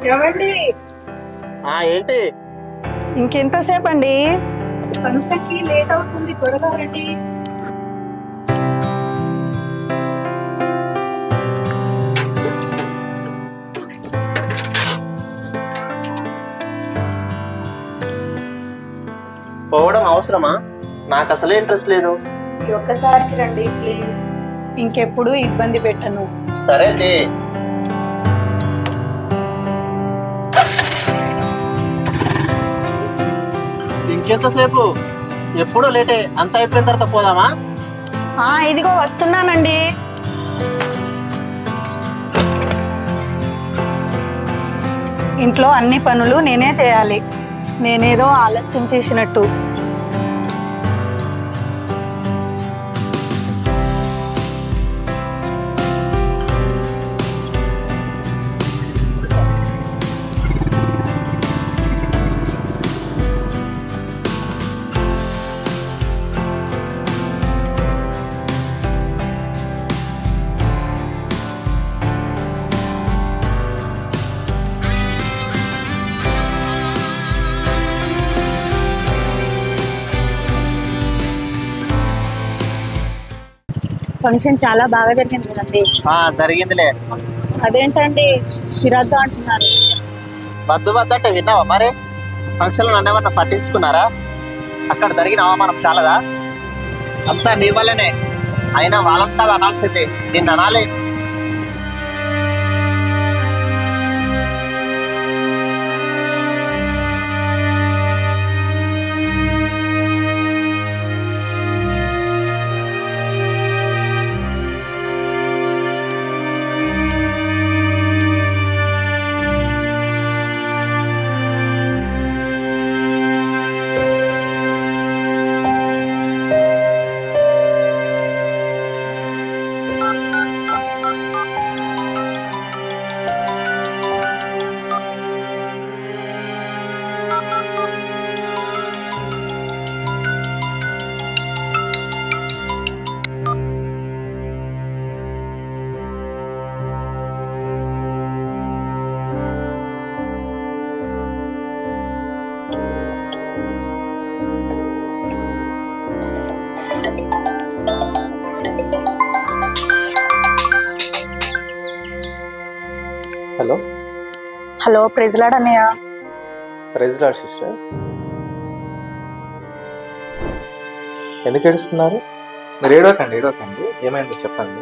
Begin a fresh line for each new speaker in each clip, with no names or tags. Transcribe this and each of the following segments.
ఏమండి?
ఏంటి?
ఇంకెంతసేపు అండి? ఫంక్షన్ కి లేట్ అవుతుంది, త్వరగా రండి.
పోవడం అవసరమా? నాకు అసలే ఇంట్రెస్ట్ లేదు.
ఈ ఒక్కసారికి రండి ప్లీజ్, ఇంకెప్పుడు ఇబ్బంది పెట్టను.
సరే తే. ఇంకెంతసేపు? ఎప్పుడూ లేటే. అంత అయిపోయిన తర్వాత పోదామా?
ఇదిగో వస్తున్నానండి. ఇంట్లో అన్ని పనులు నేనే చేయాలి, నేనేదో ఆలస్యం చేసినట్టు. ఫంక్షన్ చాలా బాగా జరిగింది కదండి.
జరిగిందిలే.
అదేంటండి చిరాగ్గా అంటున్నారు?
వద్దు వద్దు అంటే విన్నావా మరి? ఫంక్షన్లో నన్ను ఏమన్నా పట్టించుకున్నారా? అక్కడ జరిగిన అవమానం చాలదా? అంతా నీ వల్లనే. అయినా వాళ్ళని కాదు అనాల్సిందే, నిన్ను అనాలి.
హలో
హలో, ప్రెజ్లాడ్ అన్నయ్య.
ప్రెజ్లాడ్ సిస్టర్. ఎందుకు ఏడుస్తున్నారు? మీరు ఏడవకండి. ఏమైందో చెప్పండి.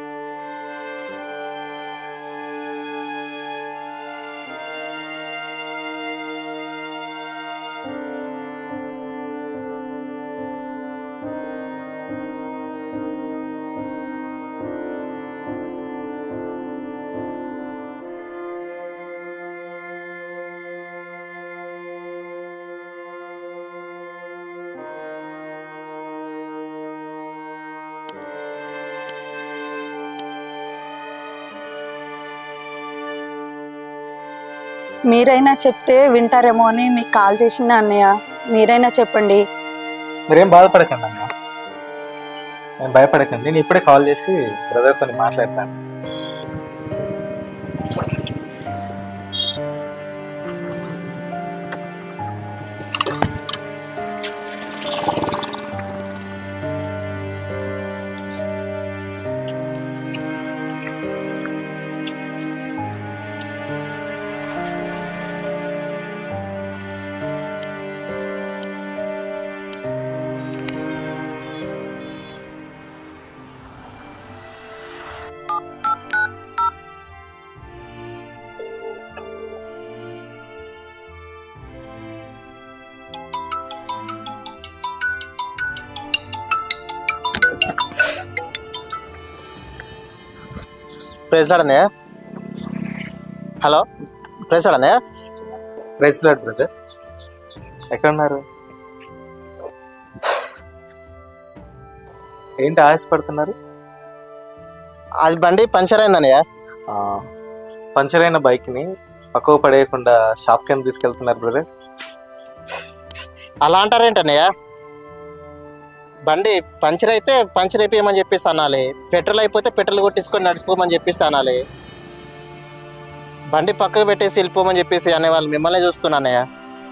మీరైనా చెప్తే వింటారేమో అని మీకు కాల్ చేసిన అన్నయ్య, మీరైనా చెప్పండి.
మీరేం బాధపడకండి అన్న, నేను భయపడకండి. నేను ఇప్పుడే కాల్ చేసి బ్రదర్తో మాట్లాడతాను.
ప్రెజ్లాడ్ అన్నయ్య. హలో, ప్రెజ్లాడ్ అన్నయ్య.
ప్రెజ్లాడ్ బ్రదర్, ఎక్కడున్నారు? ఏంటి ఆయాసపడుతున్నారు?
అది బండి పంచర్ అయిందన్నయ్య.
పంచర్ అయిన బైక్ని పక్కకు పడేయకుండా షాప్ కింద తీసుకెళ్తున్నారు బ్రదర్.
అలా అంటారేంటన్నయ్య? బండి పంచర్ అయితే పంచర్ అయిపోయమని చెప్పేసి అనాలి, పెట్రోల్ అయిపోతే పెట్రోల్ కొట్టించుకొని నడిచిపోమని చెప్పేసి అనాలి. బండి పక్కకు పెట్టేసి వెళ్ళిపోమని చెప్పేసి అనేవాళ్ళు మిమ్మల్ని చూస్తున్నా అన్నయ్య.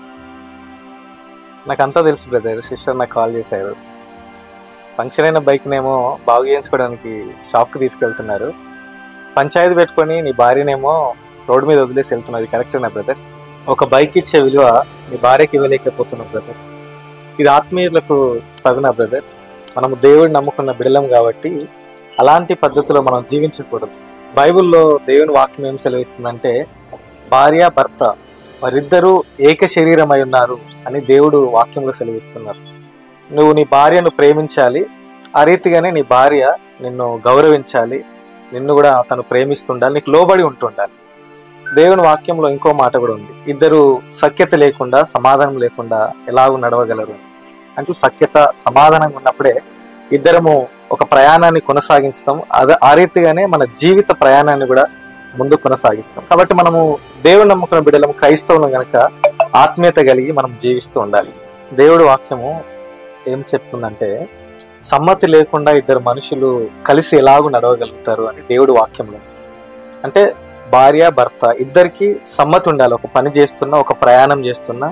నాకు అంతా తెలుసు బ్రదర్. సిస్టర్ నాకు కాల్ చేశారు. పంక్చర్ అయిన బైక్నేమో బాగు చేయించుకోవడానికి షాప్కి తీసుకెళ్తున్నారు. పంచాయతీ పెట్టుకొని నీ భార్యనేమో రోడ్డు మీద వదిలేసి వెళ్తున్నది కరెక్టేనా బ్రదర్? ఒక బైక్ ఇచ్చే విలువ నీ భార్యకి ఇవ్వలేకపోతున్నావు బ్రదర్. ఇది ఆత్మీయులకు తగునా బ్రదర్? మనము దేవుడిని నమ్ముకున్న బిడలం కాబట్టి అలాంటి పద్ధతిలో మనం జీవించకూడదు. బైబిల్లో దేవుని వాక్యం ఏం సెలవిస్తుందంటే భార్య భర్త వారిద్దరూ ఏక శరీరమై ఉన్నారు అని దేవుడు వాక్యంలో సెలవిస్తున్నారు. నువ్వు నీ భార్యను ప్రేమించాలి, ఆ రీతిగానే నీ భార్య నిన్ను గౌరవించాలి, నిన్ను కూడా తను ప్రేమిస్తుండాలి, నీకు లోబడి ఉంటుండాలి. దేవుని వాక్యంలో ఇంకో మాట కూడా ఉంది, ఇద్దరు సఖ్యత లేకుండా సమాధానం లేకుండా ఎలాగూ నడవగలరు అంటూ. సఖ్యత సమాధానం ఉన్నప్పుడే ఇద్దరము ఒక ప్రయాణాన్ని కొనసాగిస్తాం. ఆ రీతిగానే మన జీవిత ప్రయాణాన్ని కూడా ముందు కొనసాగిస్తాం. కాబట్టి మనము దేవుని నమ్ముకున్న బిడ్డలము క్రైస్తవులం గనక ఆత్మీయత కలిగి మనం జీవిస్తూ ఉండాలి. దేవుడి వాక్యము ఏం చెప్తుందంటే సమ్మతి లేకుండా ఇద్దరు మనుషులు కలిసి ఎలాగూ నడవగలుగుతారు అని దేవుడి వాక్యంలో. అంటే భార్య భర్త ఇద్దరికి సమ్మతి ఉండాలి. ఒక పని చేస్తున్నా, ఒక ప్రయాణం చేస్తున్నా,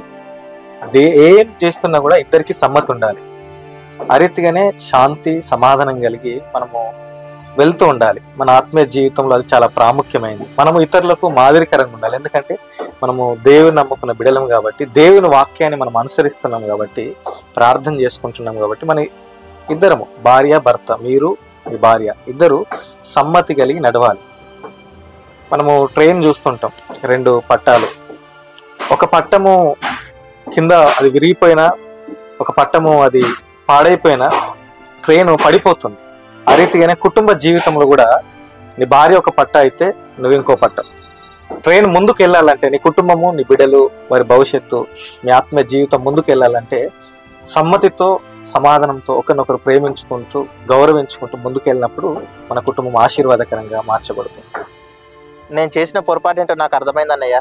ఏం చేస్తున్నా కూడా ఇద్దరికి సమ్మతి ఉండాలి. ఆ రీతిగానే శాంతి సమాధానం కలిగి మనము వెళ్తూ ఉండాలి. మన ఆత్మీయ జీవితంలో అది చాలా ప్రాముఖ్యమైనది. మనము ఇతరులకు మాదిరికరంగా ఉండాలి. ఎందుకంటే మనము దేవుని నమ్ముకున్న బిడలం కాబట్టి, దేవుని వాక్యాన్ని మనం అనుసరిస్తున్నాం కాబట్టి, ప్రార్థన చేసుకుంటున్నాం కాబట్టి, మన ఇద్దరము భార్య భర్త, మీరు మీ భార్య ఇద్దరు సమ్మతి కలిగి నడవాలి. మనము ట్రైన్ చూస్తుంటాం, 2 పట్టాలు. ఒక పట్టము కింద అది విరిగిపోయినా, ఒక పట్టము అది పాడైపోయినా ట్రైన్ పడిపోతుంది. ఆ రీతిగానే కుటుంబ జీవితంలో కూడా నీ భార్య ఒక పట్ట అయితే నువ్వు ఇంకో పట్ట. ట్రైన్ ముందుకు వెళ్ళాలంటే నీ కుటుంబము, నీ బిడ్డలు, వారి భవిష్యత్తు, మీ ఆత్మీయ జీవితం ముందుకు వెళ్ళాలంటే సమ్మతితో సమాధానంతో ఒకరినొకరు ప్రేమించుకుంటూ గౌరవించుకుంటూ ముందుకు వెళ్ళినప్పుడు మన కుటుంబం ఆశీర్వాదకరంగా మార్చబడుతుంది.
నేను చేసిన పొరపాటు ఏంటో నాకు అర్థమైంది అన్నయ్య.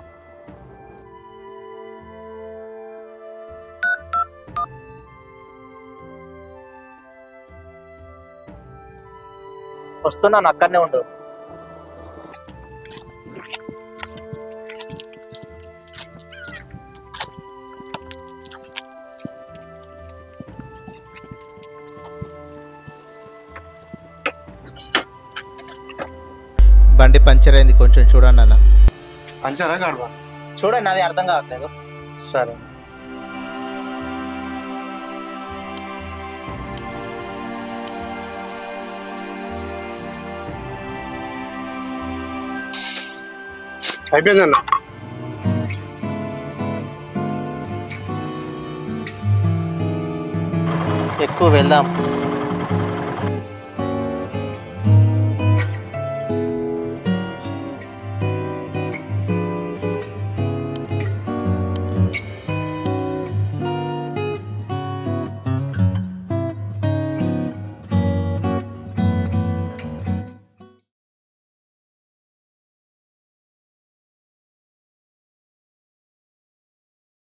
వస్తున్నాను, అక్కడనే ఉండు.
బండి పంచర్ అయింది, కొంచెం చూడండి అన్న.
పంచరా గడవా?
చూడండి, అది అర్థం కావట్లేదు.
సరే.
అయిపోయిందన్న.
ఎక్కువ వెళ్దాం.